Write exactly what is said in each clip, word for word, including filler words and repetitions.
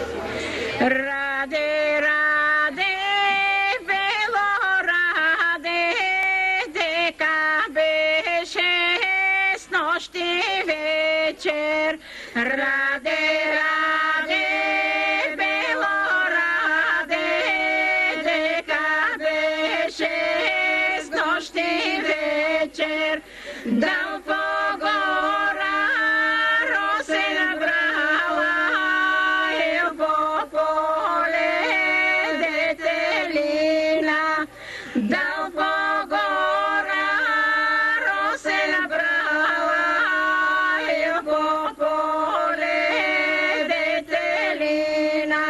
Раде, раде, вело раде, дека беше с нощи вечер. Раде, раде, вело раде, дека беше с нощи вечер. Дал по гора росена брала, ел по поле детелина. Дал по гора росена брала, ел по поле детелина.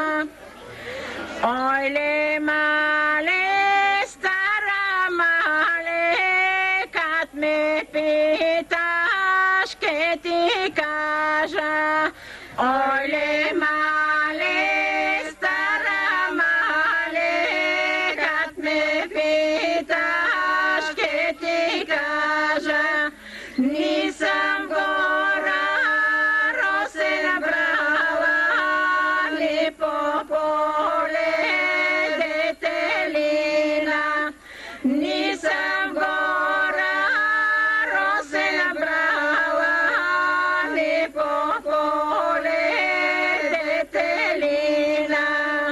Ойле мале, стара мале, кат ме питаш, ке ти кажа. Ойле мале, стара мале, кат ме питаш, ке ти кажа. Нисам гора росена брала, ни по поле детелина. Нисам гора росена брала, ни по поле детелина.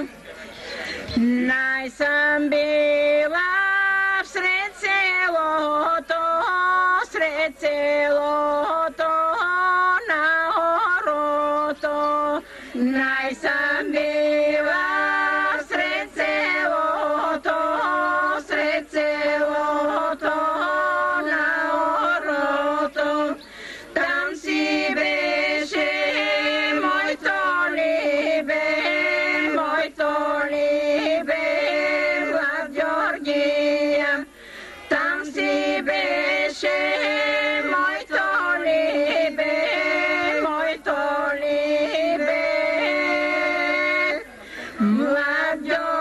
Най-съм била всред селото, сред селото на орото. Най-съм била сред селото, сред селото на орото. Там си беше моето либе, моето либе, Влад Георгия. Там си беше моето либе, моето либе, Влад Георгия.